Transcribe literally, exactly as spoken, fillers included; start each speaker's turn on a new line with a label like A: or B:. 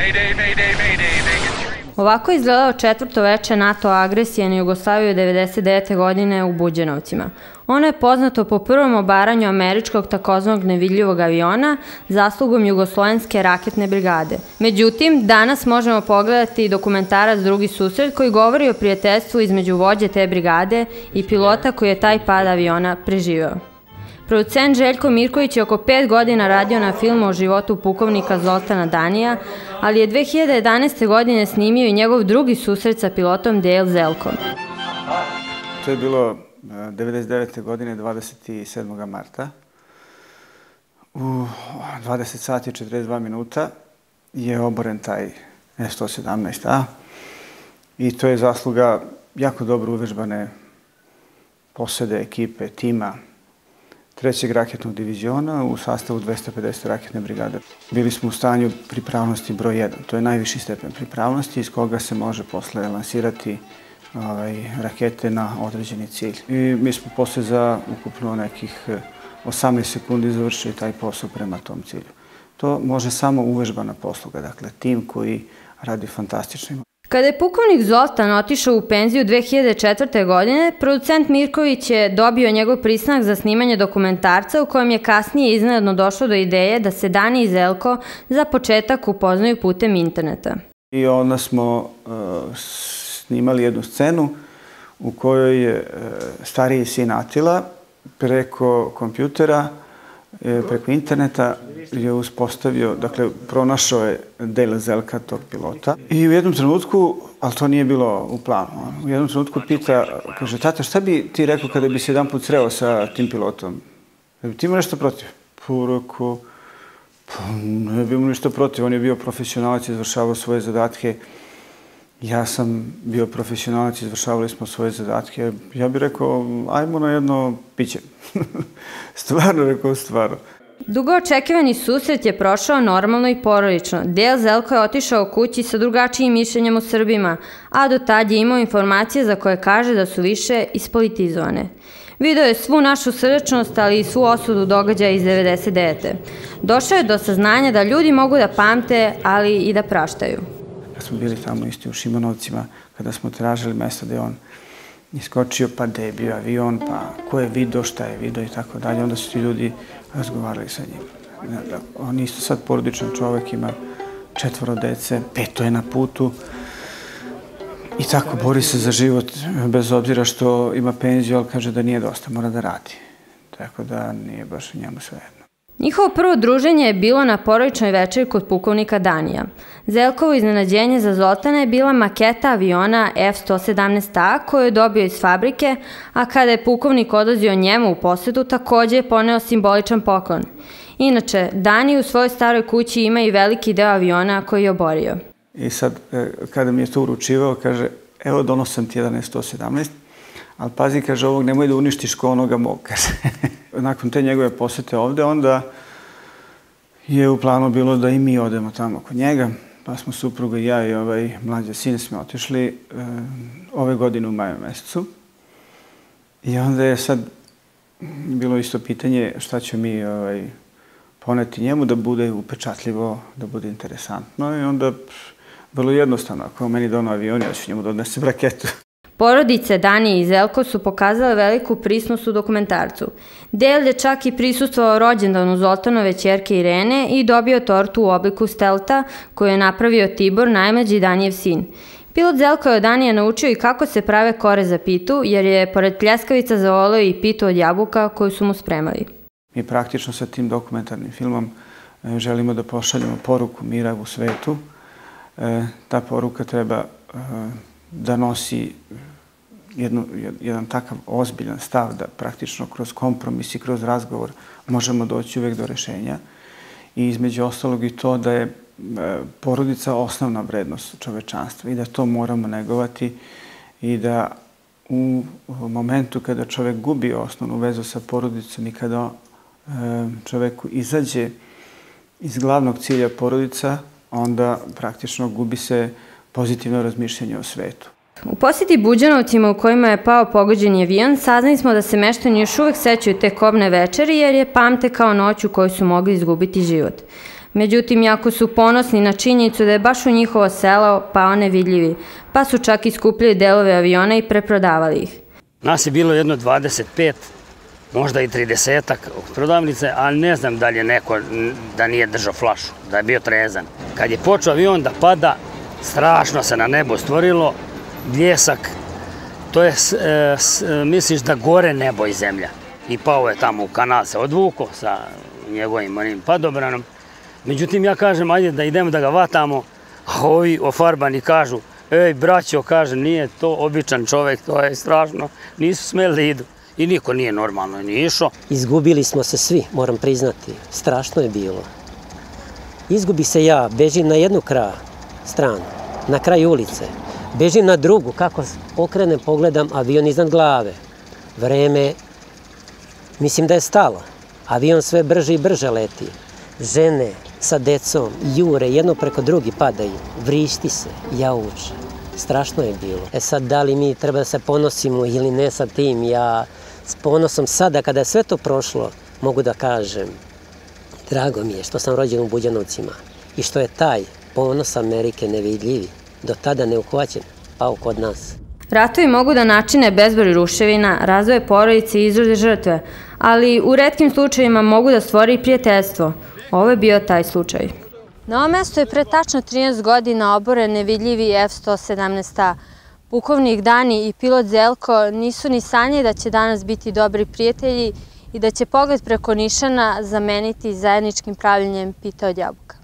A: Ovako je izgledalo četvrto veče NATO agresije na Jugoslaviju devedeset devete. godine u Buđenovcima. Ono je poznato po prvom obaranju američkog takozvanog nevidljivog aviona zaslugom Jugoslovenske raketne brigade. Međutim, danas možemo pogledati dokumentarac Drugi susret koji govori o prijateljstvu između vođe te brigade i pilota koji je taj pad aviona preživeo. Producent Željko Mirković je oko pet godina radio na filmu o životu pukovnika Zoltana Danija, ali je dve hiljade jedanaeste. godine snimio i njegov drugi susret sa pilotom Dale Zelkom.
B: To je bilo devedeset devete. godine, dvadeset sedmog marta. U dvadeset sati i četrdeset dva minuta je oboren taj E sto sedamnaest A i to je zasluga jako dobro uvežbane posade, ekipe, tima trećeg raketnog diviziona u sastavu dvesta pedeset raketne brigade. Bili smo u stanju pripravnosti broj jedan. To je najviši stepen pripravnosti iz koga se može posle lansirati rakete na određeni cilj. I mi smo posle za ukupno nekih osamnaest sekundi završili taj posao prema tom cilju. To može samo uvežbana posluga, dakle tim koji radi fantastično.
A: Kada je pukovnik Zoltan otišao u penziju dve hiljade četvrte. godine, producent Mirković je dobio njegov pristanak za snimanje dokumentarca u kojem je kasnije iznenadno došlo do ideje da se Dani i Zelko za početak upoznaju putem interneta.
B: I onda smo snimali jednu scenu u kojoj je stariji sin Atila preko kompjutera, preko interneta je uspostavio, dakle, pronašao je Dale Zelka, tog pilota. I u jednom trenutku, ali to nije bilo u planu, u jednom trenutku pita, kaže, tata, šta bi ti rekao kada bi se jedan put sreo sa tim pilotom? Ti ima nešto protiv? Poroko, pa ne bi mu ništa protiv, on je bio profesionalac, izvršavao svoje zadatke. Ja sam bio profesionalac, izvršavali smo svoje zadatke. Ja bih rekao, ajmo na jedno piće. Stvarno, rekao, stvarno.
A: Dugo očekivani susret je prošao normalno i porodično. Dale Zelko je otišao kući sa drugačijim mišljenjem o Srbima, a do tad je imao informacije za koje kaže da su više ispolitizovane. Video je svu našu srdačnost, ali i svu osudu događaja iz devedeset devete. Došao je do saznanja da ljudi mogu da pamte, ali i da praštaju.
B: Kad smo bili tamo isti u Šimanovcima, kada smo tražili mesto gde on iskočio, pa gde je bio avion, pa ko je video, šta je video i tako dalje, onda su ti ljudi razgovarali sa njim. On je isto sad porodičan čovek, ima četvoro dece, peto je na putu i tako bori se za život, bez obzira što ima penziju, ali kaže da nije dosta, mora da radi. Tako da nije baš njemu svejedno.
A: Njihovo prvo druženje je bilo na porodičnoj večeri kod pukovnika Danija. Zelkovo iznenađenje za Zoltana je bila maketa aviona F sto sedamnaest A koju je dobio iz fabrike, a kada je pukovnik odlazio njemu u posetu, takođe je poneo simboličan poklon. Inače, Dani u svojoj staroj kući ima i veliki deo aviona koji je oborio.
B: I sad, kada mi je to uručivao, kaže, evo donosam ti jedan F sto sedamnaest, ali pazi, kaže, ovog nemoj da uništiš ko onoga mog, kaže. Nakon te njegove posete ovde, onda je u planu bilo da i mi odemo tamo kod njega, pa smo supruga i ja i ovaj mlađi sin smo otišli ove godine u maju mesecu. I onda je sad bilo isto pitanje šta će mi poneti njemu da bude upečatljivo, da bude interesantno. I onda vrlo jednostavno, ako on meni dono avion, ja ću njemu da odnesem raketu.
A: Porodice Dani i Zelko su pokazale veliku prisnost u dokumentarcu. Dale je čak i prisustvovao rođendanu Zoltanove ćerke Irene i dobio tortu u obliku stelta koju je napravio Tibor, najmlađi Danijev sin. Pilot Zelko je od Danija naučio i kako se prave kore za pitu, jer je pored pljeskavica zavoleo i pitu od jabuka koju su mu spremali.
B: Mi praktično sa tim dokumentarnim filmom želimo da pošaljemo poruku mira u svetu. Ta poruka treba da nosi jedan takav ozbiljan stav da praktično kroz kompromis i kroz razgovor možemo doći uvek do rešenja. I između ostalog i to da je porodica osnovna vrednost čovečanstva i da to moramo negovati i da u momentu kada čovek gubi osnovnu vezu sa porodicom i kada čoveku izađe iz glavnog cilja porodica, onda praktično gubi se pozitivno razmišljanje o svetu.
A: U posjeti Buđanovcima u kojima je pao pogođeni avion, saznali smo da se meštani još uvek sećaju te kobne večeri jer je pamte kao noć u kojoj su mogli izgubiti život. Međutim, jako su ponosni na činjenicu da je baš u njihovo selo pao nevidljivi, pa su čak iskupili delove aviona i preprodavali ih.
C: Nas je bilo jedno dvadeset pet, možda i tridesetak prodavnice, ali ne znam da li je neko da nije držao flašu, da je bio trezan. Kad je počeo avion da pada, strašno se na nebo stvorilo, bljesak, to je, misliš da gore nebo i zemlja. I pao je tamo u kanal, se odvuko sa njegovim onim padobranom. Međutim, ja kažem, ajde da idemo da ga vatamo, a ovi ofarbani kažu, ej, braćo, kaže, nije to običan čovek, to je strašno, nisu smeli da idu. I niko nije normalno ni išao.
D: Izgubili smo se svi, moram priznati. Strašno je bilo. Izgubi se ja, bežim na jednu kraju, stranu, na kraj ulice. Bežim na drugu, kako okrenem, pogledam, avion iznad glave. Vreme, mislim da je stalo. Avion sve brže i brže leti. Žene sa decom, jure, jedno preko drugi padaju. Vrišti se, jauče. Strašno je bilo. E sad, da li mi treba da se ponosimo ili ne sa tim, ja s ponosom sada, kada je sve to prošlo, mogu da kažem, drago mi je što sam rođen u Buđanovcima i što je taj ponos Amerike nevidljivi, do tada neuhvaćen, pao kod nas.
A: Ratovi mogu da načine bezbroj ruševina, razvoje porodice i izrode žrtve, ali u retkim slučajevima mogu da stvori i prijateljstvo. Ovo je bio taj slučaj. Na ovom mestu je pre tačno trinaest godina oboren nevidljivi F sto sedamnaest A. Pukovnik Dani i pilot Zelko nisu ni sanjali da će danas biti dobri prijatelji i da će pogled preko nišana zameniti zajedničkim pravljenjem pita od jabuka.